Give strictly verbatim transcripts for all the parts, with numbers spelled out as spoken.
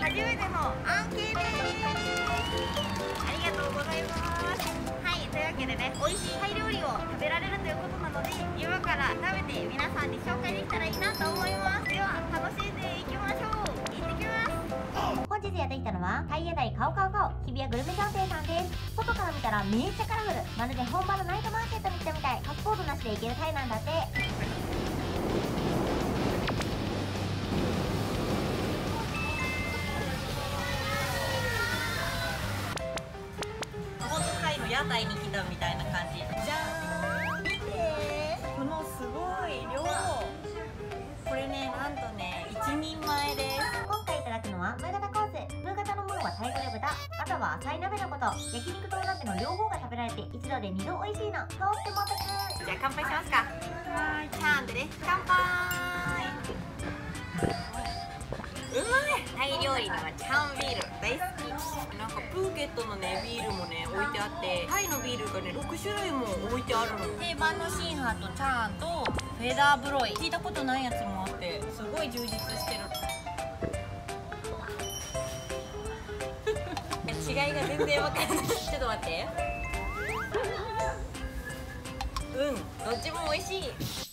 初めての案件です。ありがとうございます。はい、というわけでね、美味しいタイ料理を食べられるということなので、今から食べて皆さんに紹介できたらいいなと思います。では楽しんでいきましょう。行ってきます。本日やってきたのはタイ屋台カオカオカオ日比谷グルメ探偵さんです。外から見たらめっちゃカラフル、まるで本場のナイトマーケットに来たみたい。パスポートなしで行けるタイなんだって。 屋台に来たみたいな感じ。じゃーん、見てこのすごい量。これね、なんとねいちにんまえです。 今回いただくのはムー型コース。ムー型のムーはタイ語で豚、あとは浅い鍋のこと。焼肉とお鍋の両方が食べられて一度で二度美味しいの。とってもお得。じゃあ乾杯しますか。はい、チャーンでね、乾杯。うまい。タイ料理にはチャーンビール大好き。なんかプーケットのねビールもね置いてあって、タイのビールがねろくしゅるいも置いてあるの。 定番のシンハとチャーンとフェダーブロイ、聞いたことないやつもあってすごい充実してる。違いが全然わかんない。ちょっと待って。うん、どっちも美味しい。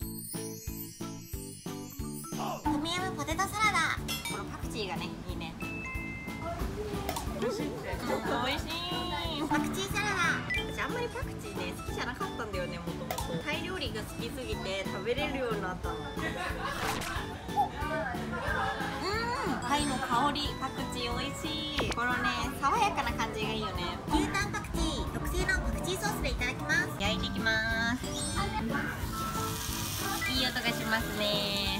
トムヤムポテトサラダ。 このパクチーがねいいね。美味しいって。ちょっと美味しい。 パクチーサラダ。 私あんまりパクチーね好きじゃなかったんだよね、もともと。タイ料理が好きすぎて食べれるようになったの。うん、タイの香り、パクチー美味しい。このね爽やかな感じがいいよね。 牛タンパクチー特製のパクチーソースでいただきます。 焼いていきます。いい音がしますね。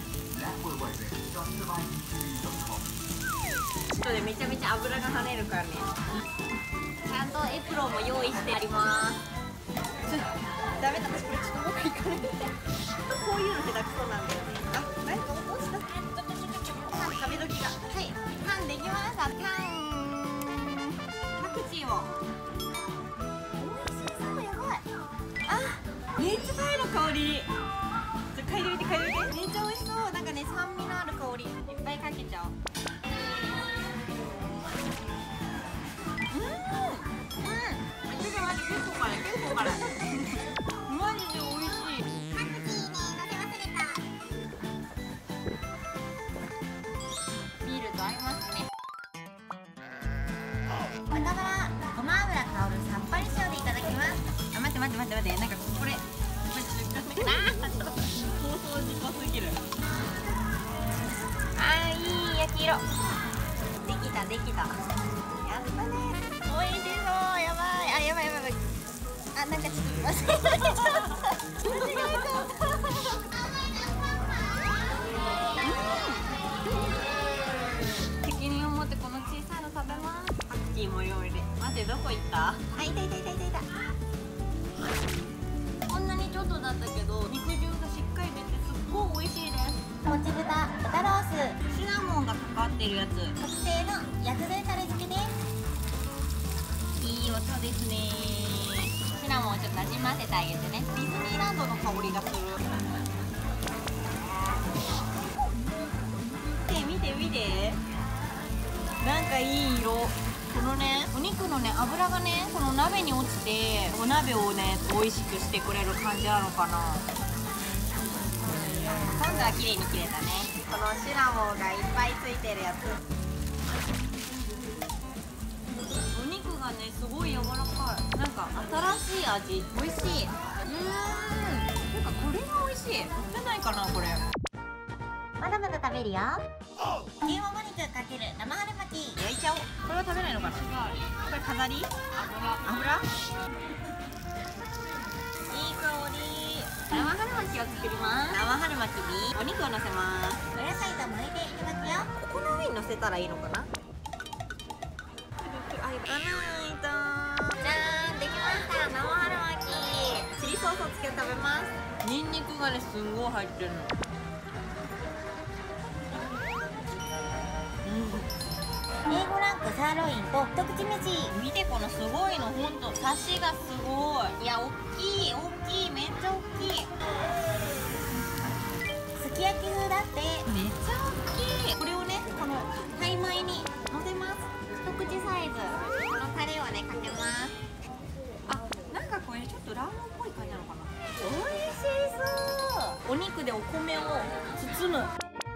ちょっとねめちゃめちゃ油が跳ねるからね。ちゃんとエプロンも用意してあります。ちょダメだ、私これちょっと僕行かない。こういうの下手くそなんだよね。あ、何か落とした。パン食べ時が。はい、パンできました。パンパクチーを。美味しそう、やばい。あ、めっちゃタイの香り。ちょ嗅いでみて嗅いでみて。めっちゃ美味しそう。なんかね酸味のある香りいっぱいかけちゃおう。うん、うん、ちょっと待って、結構辛い、結構辛い。マジで美味しい。 パクチーね、乗せ忘れた。 ビールと合いますね。 豚バラ、ごま油香るさっぱり塩でいただきます。 あ、待って待って待って待って、なんかこれこれちょっとあー放送事故すぎる。あー、いい焼き色。できたできた。やったね。美味しそう。やばい。あ、やばいやばいやばい。あ、なんかちょっと忘れちゃった。間違えちゃった。責任を持ってこの小さいの食べます。パクチーも料理で。待って、どこ行った？ あ、いたいたいたいたいた。 こんなにちょっとだったけど肉汁がしっかり出てすっごい美味しいです。 もち豚、豚ロース、 シナモンがかかってるやつ。 特製の薬膳タレ漬けです。 いい音ですね。シナモンをちょっとなじませてあげてね。ディズニーランドの香りがする。見て見て見て、なんかいい色。このねお肉のね脂がねこの鍋に落ちてお鍋をね美味しくしてくれる感じなのかな。今度は綺麗に切れたね。このシナモンがいっぱいついてるやつ。お肉がねすごい柔らかい。なんか新しい味。美味しい。うーん、てかこれが美味しい。売ってないかなこれ。 まだまだ食べるよ。牛もも肉かける生春巻き。 焼いちゃおう。これは食べないのかな。これ飾り？油？油？いい香り。生春巻きを作ります。生春巻きにお肉を乗せます。 お野菜と巻いていきますよ。 ここの上に乗せたらいいのかな。あ、いらないと。じゃーん、できました。生春巻き。チリソースをつけて食べます。ニンニクがねすんごい入ってるの。 エーご ランクサーロインと一口飯。 見てこのすごいの、ほんとサシがすごい。いや、おっきいおっきい、めっちゃおっきい。 すき焼き風だって。 めっちゃおっきい。これをねここのタイ米にのせます。一口サイズこのタレをねかけます。あ、なんかこれちょっとラーメンっぽい感じなのかな。おいしそう。お肉でお米を包む。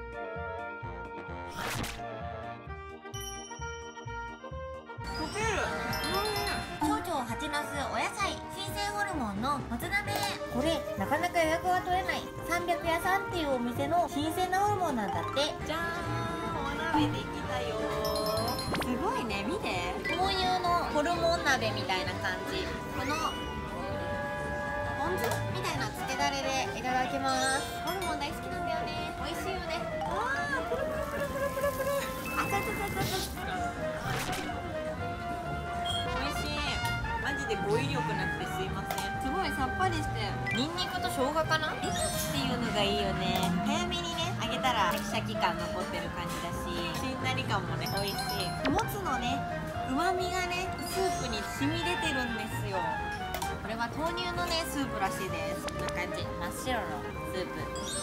溶ける。 蝶々、蜂ナス、お野菜、新鮮ホルモンのもつ鍋。これなかなか予約が取れないさんびゃくやさんっていうお店の新鮮なホルモンなんだって。 じゃーん、お鍋できたよー。すごいね、見て。 豆乳のホルモン鍋みたいな感じ。このポン酢みたいなつけだれでいただきます。ホルモン大好きなんだよね。美味しいよね。 あー、プルプルプルプルプルプル。 あちゃちゃちゃちゃちゃ。 美味しい。マジで語彙力なくてすいません。すごいさっぱりして、ニンニクと生姜かな。エキスっていうのがいいよね。早めにね揚げたらシャキシャキ感残ってる感じだし、しんなり感もね美味しい。もつのねうまみがねスープに染み出てるんですよ。これは豆乳のねスープらしいです。こんな感じ、真っ白のスープ。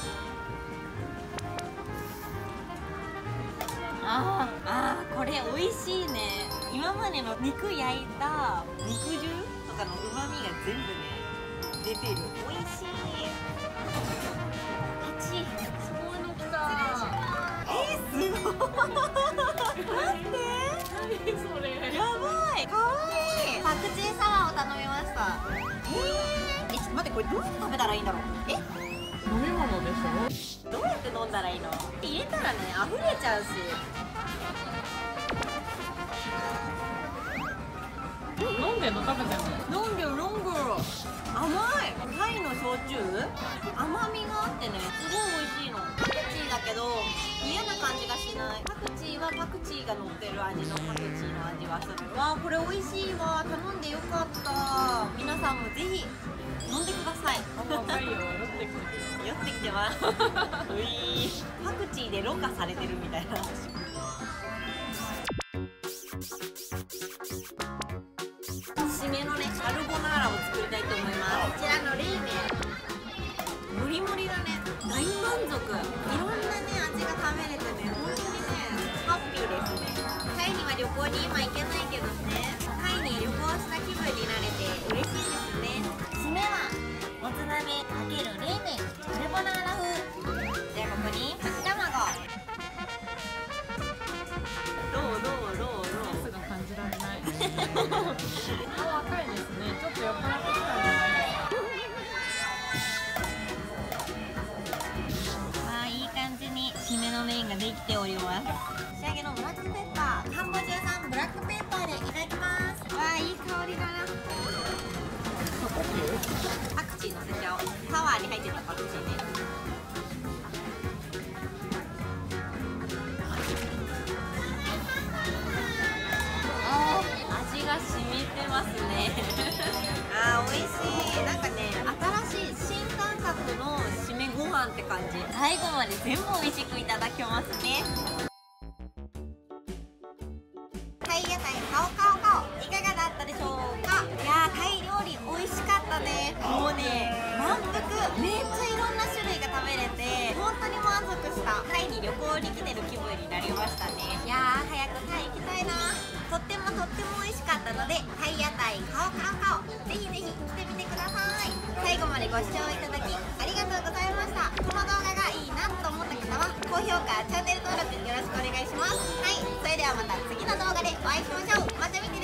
あーあー、これ美味しいね。今までの肉焼いた肉汁とかのうまみが全部ね出てる。美味しい。 八。 すごいのきた。えー、すごい。待って。何それ。やばい。かわいい。 パクチーサワーを頼みました。 えー、え、ちょっと待って、これどうやって食べたらいいんだろう。え、 飲み物でしどうやって飲んだらいいの。入れたらね溢れちゃうし。 ょ。飲んでんの食べてんの。 飲んでる飲んでる。甘い。タイの焼酎甘みがあってねすごい美味しいの。パクチーだけど嫌な感じがしない。パクチーはパクチーが乗ってる味のパクチーの味はする。わー、これ美味しいわ。頼んでよかった。皆さんもぜひ飲んでください。 若いよ、酔ってくる。 酔ってきてます。ういー、パクチーでろ過されてるみたいな。締めのねカルボナーラを作りたいと思います。こちらの冷麺もりもりだね。大満足。いろんなね味が食べれてね本当にねハッピーですね。タイには旅行に今行けないけどね、タイに旅行した気分になれて嬉しいですね。 締めはもつ鍋×冷麺カルボナーラ風。 じゃあここに溶き卵。どうどうどうどう。 熱が感じられない。顔赤いですね。ちょっと酔っ払ってきたんじゃないですか。 わあ、いい感じに締めの麺ができております。仕上げのブラックペッパー、カンボジア産ブラックペッパーでいただきます。わあ、いい香りだな。パクチーのせちゃおう。パワーに入ってたパクチーね。あー、味が染みてますね。あー、美味しい。なんかね、新しい新感覚の締めご飯って感じ。最後まで全部美味しくいただけますね。タイ屋台カオカオカオ、いかがだったでしょうか。いやー、タイ料理美味しかったね。もうね、満腹。めっちゃいろんな種類が食べれて本当に満足した。タイに旅行に来てる気分になりましたね。いやー、早くタイ行きたいな。とってもとっても美味しかったので、タイ屋台カオカオカオ、ぜひぜひ来てみてください。最後までご視聴いただきありがとうございました。この動画がいいなと思った方は高評価、チャンネル登録よろしくお願いします。はい、それではまた次の動画でお会いしましょう。また見て